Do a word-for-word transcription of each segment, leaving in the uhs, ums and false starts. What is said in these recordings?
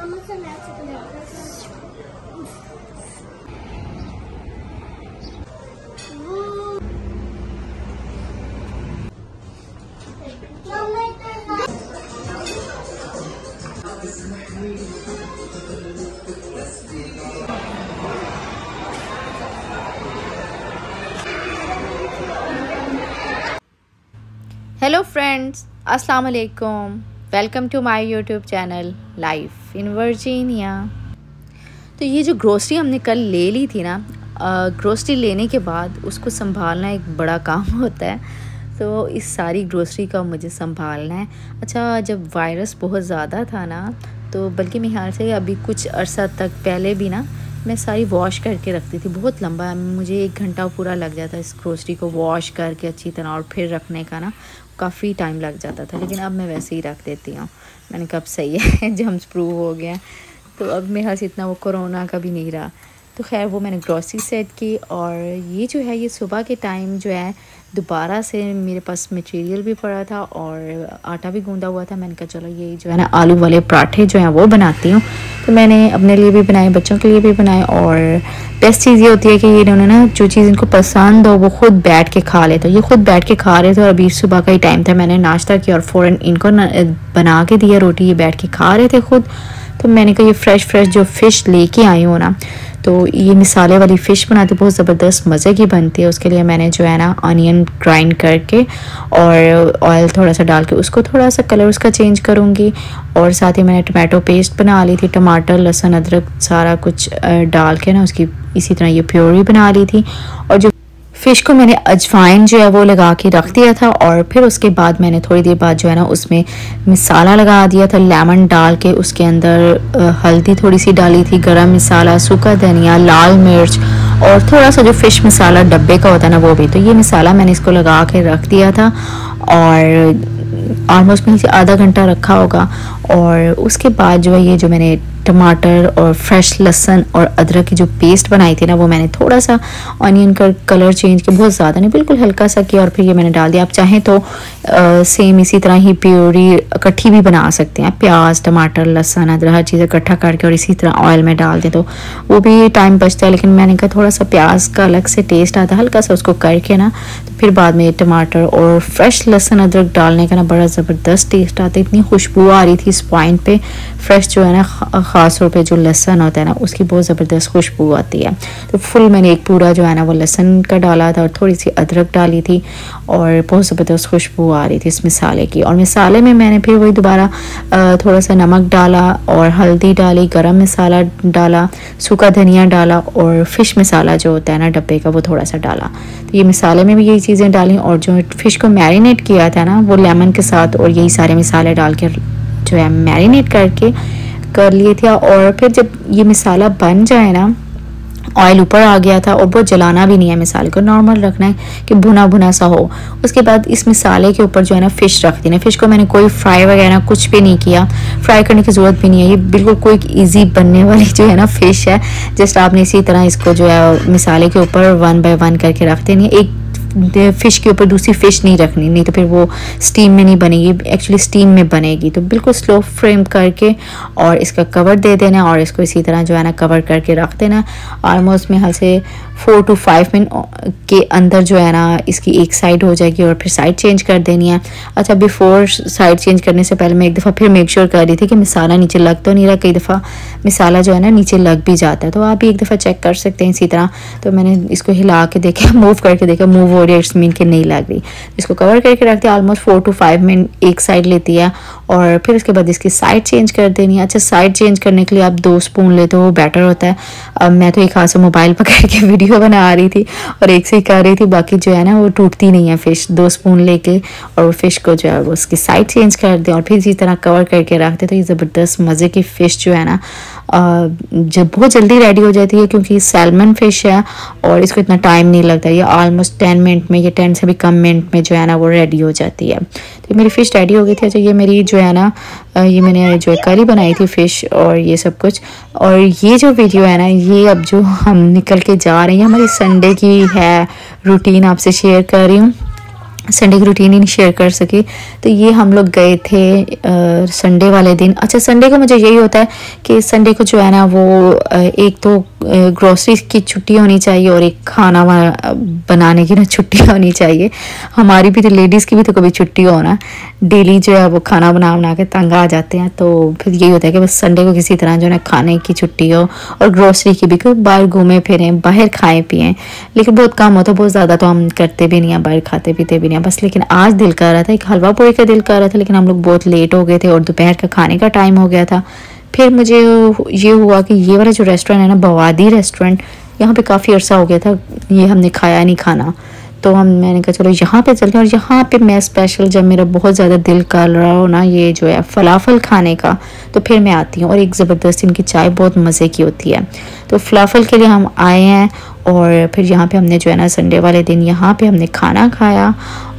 Hello friends, अस्सलाम वालेकुम। Welcome to my YouTube channel life in Virginia. तो ये जो ग्रोसरी हमने कल ले ली थी ना, ग्रोसरी लेने के बाद उसको संभालना एक बड़ा काम होता है। तो इस सारी ग्रोसरी का मुझे संभालना है। अच्छा, जब वायरस बहुत ज़्यादा था ना, तो बल्कि मेरे ख्याल से अभी कुछ अरसा तक पहले भी ना मैं सारी वॉश करके रखती थी। बहुत लंबा, मुझे एक घंटा पूरा लग जाता इस ग्रोसरी को वॉश करके अच्छी तरह, और फिर रखने का ना काफ़ी टाइम लग जाता था। लेकिन अब मैं वैसे ही रख देती हूँ। मैंने कहा अब सही है, जम्स प्रूव हो गया। तो अब मेरे हाथ से इतना वो कोरोना का भी नहीं रहा। तो खैर वो मैंने ग्रोसरी सेट की। और ये जो है, ये सुबह के टाइम जो है दोबारा से मेरे पास मटेरियल भी पड़ा था और आटा भी गूंदा हुआ था। मैंने कहा चलो ये जो है ना आलू वाले पराठे जो हैं वो बनाती हूँ। तो मैंने अपने लिए भी बनाए, बच्चों के लिए भी बनाए। और बेस्ट चीज़ ये होती है कि इन्होंने ना जो चीज़ इनको पसंद हो वो खुद बैठ के खा ले। तो ये खुद बैठ के खा रहे थे और अभी सुबह का ही टाइम था। मैंने नाश्ता किया और फ़ौरन इनको बना के दिया रोटी। ये बैठ के खा रहे थे खुद। तो मैंने कहा ये फ़्रेश फ्रेश जो फ़िश लेके आई हूँ ना, तो ये मिसाले वाली फ़िश बनाती बहुत ज़बरदस्त मज़े की बनती है। उसके लिए मैंने जो है ना अनियन ग्राइंड करके और ऑयल थोड़ा सा डाल के उसको थोड़ा सा कलर उसका चेंज करूँगी। और साथ ही मैंने टमाटो पेस्ट बना ली थी, टमाटर लहसुन अदरक सारा कुछ डाल के ना उसकी इसी तरह ये प्योरी बना ली थी। और जो फ़िश को मैंने अजवाइन जो है वो लगा के रख दिया था। और फिर उसके बाद मैंने थोड़ी देर बाद जो है ना उसमें मसाला लगा दिया था, लेमन डाल के। उसके अंदर हल्दी थोड़ी सी डाली थी, गरम मसाला, सूखा धनिया, लाल मिर्च और थोड़ा सा जो फ़िश मसाला डब्बे का होता है ना वो भी। तो ये मसाला मैंने इसको लगा के रख दिया था और ऑलमोस्ट मैंने आधा घंटा रखा होगा। और उसके बाद जो है ये जो मैंने टमाटर और फ्रेश लहसुन और अदरक की जो पेस्ट बनाई थी ना, वो मैंने थोड़ा सा ऑनियन का कलर चेंज किया, बहुत ज़्यादा नहीं, बिल्कुल हल्का सा किया। और फिर ये मैंने डाल दिया। आप चाहें तो आ, सेम इसी तरह ही प्योरी इकट्ठी भी बना सकते हैं। प्याज टमाटर लहसुन अदरक हर चीज़ इकट्ठा करके और इसी तरह ऑयल में डाल दें तो वो भी टाइम बचता है। लेकिन मैंने कहा थोड़ा सा प्याज का अलग से टेस्ट आता है, हल्का सा उसको करके ना, तो फिर बाद में टमाटर और फ्रेश लहसुन अदरक डालने का ना बड़ा ज़बरदस्त टेस्ट आता है। इतनी खुशबू आ रही थी इस पॉइंट पे। फ्रेश जो है ना, ख़ास तौर पे जो लहसुन होता है ना उसकी बहुत ज़बरदस्त खुशबू आती है। तो फुल मैंने एक पूरा जो है ना वो लहसुन का डाला था और थोड़ी सी अदरक डाली थी और बहुत ज़बरदस्त खुशबू आ रही थी इस मसाले की। और मसाले में मैंने फिर वही दोबारा थोड़ा सा नमक डाला और हल्दी डाली, गरम मसाला डाला, सूखा धनिया डाला और फ़िश मसाला जो होता है ना डब्बे का वो थोड़ा सा डाला। तो ये मसाले में भी यही चीज़ें डाली। और जो फ़िश को मैरिनेट किया था ना वो लेमन के साथ और यही सारे मसाले डाल के जो है मैरिनेट करके कर लिए थे। और फिर जब ये मसाला बन जाए ना, ऑयल ऊपर आ गया था और बहुत जलाना भी नहीं है, मसाले को नॉर्मल रखना है कि भुना भुना सा हो। उसके बाद इस मसाले के ऊपर जो है ना फ़िश रख देना। फ़िश को मैंने कोई फ्राई वगैरह कुछ भी नहीं किया, फ्राई करने की ज़रूरत भी नहीं है। ये बिल्कुल कोई ईजी बनने वाली जो है ना फ़िश है। जस्ट आपने इसी तरह इसको जो है मसाले के ऊपर वन बाय वन करके रख देनी है। एक फ़िश के ऊपर दूसरी फ़िश नहीं रखनी, नहीं तो फिर वो स्टीम में नहीं बनेगी, एक्चुअली स्टीम में बनेगी। तो बिल्कुल स्लो फ्लेम करके और इसका कवर दे देना और इसको इसी तरह जो है ना कवर करके रख देना। ऑलमोस्ट में हाल से फोर टू फाइव मिनट के अंदर जो है ना इसकी एक साइड हो जाएगी और फिर साइड चेंज कर देनी है। अच्छा, बिफोर साइड चेंज करने से पहले मैं एक दफ़ा फिर मेक श्योर कर रही थी कि मसाला नीचे लग तो नहीं रहा। कई दफ़ा मसाला जो है ना नीचे लग भी जाता है, तो आप भी एक दफ़ा चेक कर सकते हैं इसी तरह। तो मैंने इसको हिला के देखा, मूव करके देखा, मूव हो रही है, इट्स मीन कि नहीं लग रही। इसको कवर करके रखते हैं। Almost four to five minute एक साइड लेती है और फिर उसके बाद इसकी साइड चेंज कर देनी है। अच्छा, साइड चेंज करने के लिए आप दो स्पून लेते हो वो बेटर होता है। अब मैं तो एक हाथ से मोबाइल पकड़ के वीडियो बना रही थी और एक से ही कर रही थी, बाकी जो है ना वो टूटती नहीं है फ़िश। दो स्पून लेके और वो फ़िश को जो है वो उसकी साइड चेंज कर दें और फिर इसी तरह कवर करके रख दें। तो ये ज़बरदस्त मज़े की फ़िश जो है ना जब बहुत जल्दी रेडी हो जाती है, क्योंकि सैल्मन फ़िश है और इसको इतना टाइम नहीं लगता। ये ऑलमोस्ट टेन मिनट में या टेन से भी कम मिनट में जो है ना वो रेडी हो जाती है। तो मेरी फ़िश रेडी हो गई थी। अच्छा, ये मेरी जो है ना ये मैंने जो करी बनाई थी फ़िश और ये सब कुछ। और ये जो वीडियो है ना, ये अब जो हम निकल के जा रहे हैं, हमारी संडे की है रूटीन आपसे शेयर कर रही हूँ। संडे की रूटीन ही नहीं शेयर कर सकी। तो ये हम लोग गए थे संडे वाले दिन। अच्छा, संडे को मुझे यही होता है कि संडे को जो है ना वो आ, एक तो ग्रोसरी की छुट्टी होनी चाहिए और एक खाना बनाने की ना छुट्टी होनी चाहिए। हमारी भी तो, लेडीज़ की भी तो कभी छुट्टी हो ना, डेली जो है वो खाना बना बना के तंग आ जाते हैं। तो फिर यही होता है कि बस संडे को किसी तरह जो है ना खाने की छुट्टी हो और ग्रोसरी की भी, क्योंकि बाहर घूमे फिरें, बाहर खाएँ पिएँ। लेकिन बहुत कम होता है, बहुत ज़्यादा तो हम करते भी नहीं हैं, बाहर खाते पीते भी नहीं हैं बस। लेकिन आज दिल कर रहा था, एक हलवा पूरी का दिल कर रहा था, लेकिन हम लोग बहुत लेट हो गए थे और दोपहर का खाने का टाइम हो गया था। फिर मुझे ये हुआ कि ये वाला जो रेस्टोरेंट है ना, बवादी रेस्टोरेंट, यहाँ पे काफ़ी अर्सा हो गया था ये हमने खाया नहीं खाना। तो हम मैंने कहा चलो यहाँ पे चलते हैं। और यहाँ पे मैं स्पेशल, जब मेरा बहुत ज़्यादा दिल कर रहा हो ना ये जो है फलाफल खाने का, तो फिर मैं आती हूँ। और एक ज़बरदस्त इनकी चाय बहुत मज़े की होती है। तो फलाफल के लिए हम आए हैं और फिर यहाँ पे हमने जो है ना संडे वाले दिन यहाँ पे हमने खाना खाया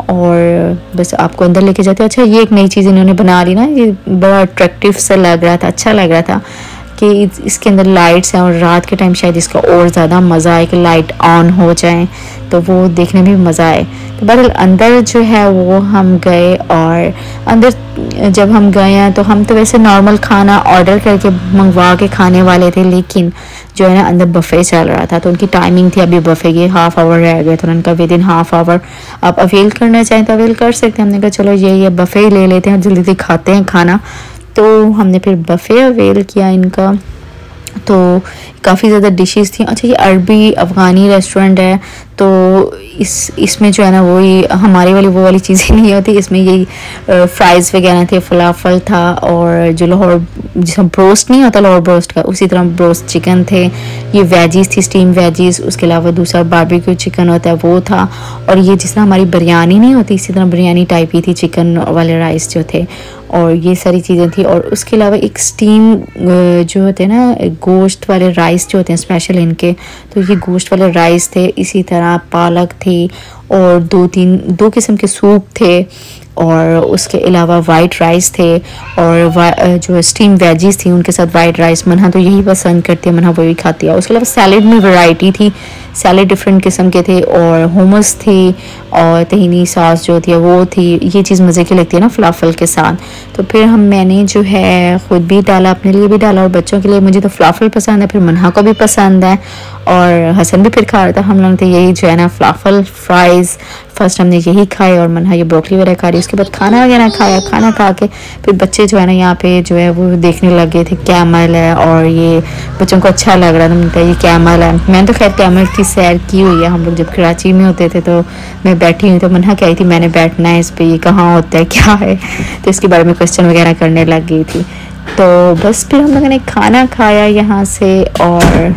और बस आपको अंदर लेके जाते हैं। अच्छा, ये एक नई चीज़ इन्होंने बना ली ना, ये बड़ा अट्रैक्टिव सा लग रहा था, अच्छा लग रहा था कि इसके अंदर लाइट्स हैं और रात के टाइम शायद इसका और ज़्यादा मज़ा आए कि लाइट ऑन हो जाए तो वो देखने में भी मज़ा आए। तो बहरहाल अंदर जो है वो हम गए और अंदर जब हम गए हैं तो हम तो वैसे नॉर्मल खाना ऑर्डर करके मंगवा के खाने वाले थे, लेकिन जो है ना अंदर बफ़े चल रहा था। तो उनकी टाइमिंग थी अभी बफ़े की, हाफ़ आवर रह गए। तो उनका विद इन हाफ़ आवर आप अवेल करना चाहें तो अवेल कर सकते हैं। हमने कहा चलो ये ये बफ़े ही ले लेते हैं, जल्दी जल्दी खाते हैं खाना। तो हमने फिर बफ़े अवेल किया इनका। तो काफ़ी ज़्यादा डिशेस थी। अच्छा, ये अरबी अफ़गानी रेस्टोरेंट है, तो इस इसमें जो है ना वही हमारी वाली वो वाली चीज़ें नहीं होती। इसमें यही फ्राइज़ वगैरह थे, फलाफल था और जो लाहौर जिसका ब्रोस्ट नहीं होता लाहौर ब्रोस्ट का, उसी तरह ब्रोस्ट चिकन थे। ये वेजीज़ थी, स्टीम वेजीज़। उसके अलावा दूसरा बारबेक्यू चिकन होता है वो था। और ये जिस तरह हमारी बिरयानी नहीं होती इसी तरह बिरयानी टाइप ही थी, चिकन वाले राइस जो थे और ये सारी चीज़ें थी। और उसके अलावा एक स्टीम जो होते हैं ना गोश्त वाले राइस जो होते हैं स्पेशल इनके, तो ये गोश्त वाले राइस थे। इसी तरह पालक थी और दो तीन दो किस्म के सूप थे और उसके अलावा वाइट राइस थे और जो स्टीम वेजीज़ थी उनके साथ वाइट राइस। मन्हा तो यही पसंद करती है, मन्हा वही खाती है। उसके अलावा सैलेड में वैरायटी थी, सैलेड डिफरेंट किस्म के थे और हुमस थी और तहीनी सॉस जो थी वो थी। ये चीज़ मज़े की लगती है ना फलाफल के साथ। तो फिर हम मैंने जो है ख़ुद भी डाला, अपने लिए भी डाला और बच्चों के लिए। मुझे तो फलाफल पसंद है, फिर मन्हा को भी पसंद है और हसन भी फिर खा रहा था। हम लोग तो यही जो है ना फलाफल फ्राइज़ फर्स्ट हमने यही खाए और मन्हा ये ब्रोकली वगैरह खा रही। उसके बाद खाना वगैरह खाया। खाना खा के फिर बच्चे जो है ना यहाँ पे जो है वो देखने लग गए थे कैमल है और ये बच्चों को अच्छा लग रहा था। उनका ये कैमल है। मैंने तो खैर कैमल की सैर की हुई है, हम लोग जब कराची में होते थे तो मैं बैठी हुई तो मन्हा कह रही थी मैंने बैठना है इस पर, ये कहाँ होता है क्या है, तो इसके बारे में क्वेश्चन वगैरह करने लग गई थी। तो बस फिर हम लोगों ने खाना खाया यहाँ से और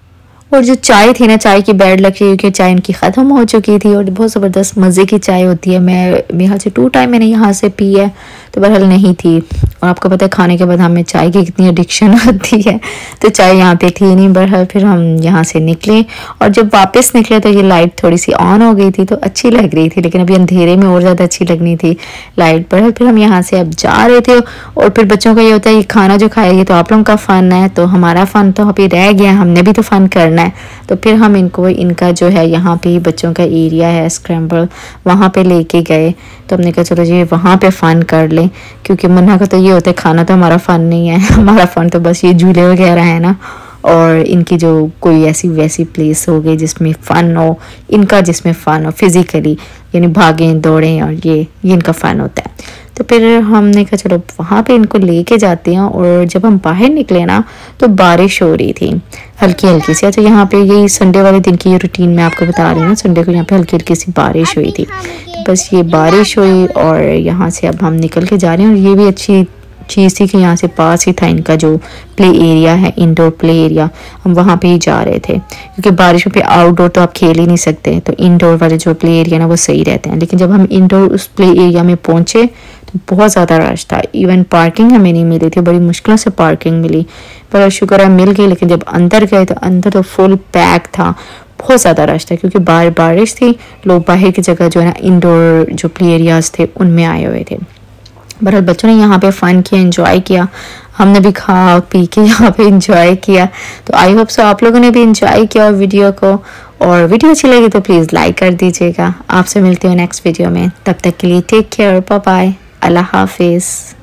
और जो चाय थी ना, चाय की बैड लग रही क्योंकि चाय इनकी ख़त्म हो चुकी थी और बहुत ज़बरदस्त मज़े की चाय होती है। मैं मेरे ख्याल से टू टाइम मैंने यहाँ से पी है, तो बहरहाल नहीं थी। और आपको पता है खाने के बाद हमें चाय की कितनी एडिक्शन होती है, तो चाय यहाँ पे थी नहीं। बहरहाल फिर हम यहाँ से निकले और जब वापस निकले तो ये लाइट थोड़ी सी ऑन हो गई थी तो अच्छी लग रही थी, लेकिन अभी अंधेरे में और ज़्यादा अच्छी लगनी थी लाइट। बहरहाल फिर हम यहाँ से अब जा रहे थे और फिर बच्चों का ये होता है ये खाना जो खाएगी तो आप लोगों का फ़न है, तो हमारा फ़न तो अभी रह गया, हमने भी तो फ़न करना है। तो फिर हम इनको इनका जो है यहाँ पे बच्चों का एरिया है स्क्रैम्बल, वहाँ पे लेके गए। तो हमने कहा चलो जी वहाँ पे फ़न कर लें, क्योंकि मन्हा का तो ये होता है खाना तो हमारा फ़न नहीं है, हमारा फ़न तो बस ये झूले वगैरह है ना, और इनकी जो कोई ऐसी वैसी प्लेस हो गई जिसमें फ़न हो, इनका जिसमें फ़न हो फिज़िकली, यानी भागें दौड़ें और ये ये इनका फ़न होता है। तो फिर हमने कहा चलो वहाँ पे इनको लेके जाते हैं। और जब हम बाहर निकले ना तो बारिश हो रही थी हल्की हल्की सी। अच्छा, यहाँ पे यही संडे वाले दिन की ये रूटीन मैं आपको बता रही हूँ। संडे को यहाँ पे हल्की हल्की सी बारिश हुई थी, तो बस ये बारिश हुई और यहाँ से अब हम निकल के जा रहे हैं। और ये भी अच्छी चीज़ थी कि यहाँ से पास ही था इनका जो प्ले एरिया है, इंडोर प्ले एरिया, हम वहाँ पे ही जा रहे थे, क्योंकि बारिशों पे आउटडोर तो आप खेल ही नहीं सकते, तो इंडोर वाले जो प्ले एरिया ना वो सही रहते हैं। लेकिन जब हम इंडोर उस प्ले एरिया में पहुँचे तो बहुत ज़्यादा रश था, इवन पार्किंग हमें नहीं मिली थी, बड़ी मुश्किल से पार्किंग मिली, पर शुक्र है मिल गई। लेकिन जब अंदर गए तो अंदर तो फुल पैक था, बहुत ज़्यादा रश था, क्योंकि बाहर बारिश थी, लोग बाहर की जगह जो है ना इंडोर जो प्ले एरियाज थे उनमें आए हुए थे। बहरहाल बच्चों ने यहाँ पे फ़न किया, एंजॉय किया, हमने भी खा पी के यहाँ पे एंजॉय किया। तो आई होप सो आप लोगों ने भी एंजॉय किया वीडियो को। और वीडियो अच्छी लगी तो प्लीज़ लाइक कर दीजिएगा। आपसे मिलती हूँ नेक्स्ट वीडियो में, तब तक के लिए टेक केयर, बाय बाय, अल्लाह हाफिज़।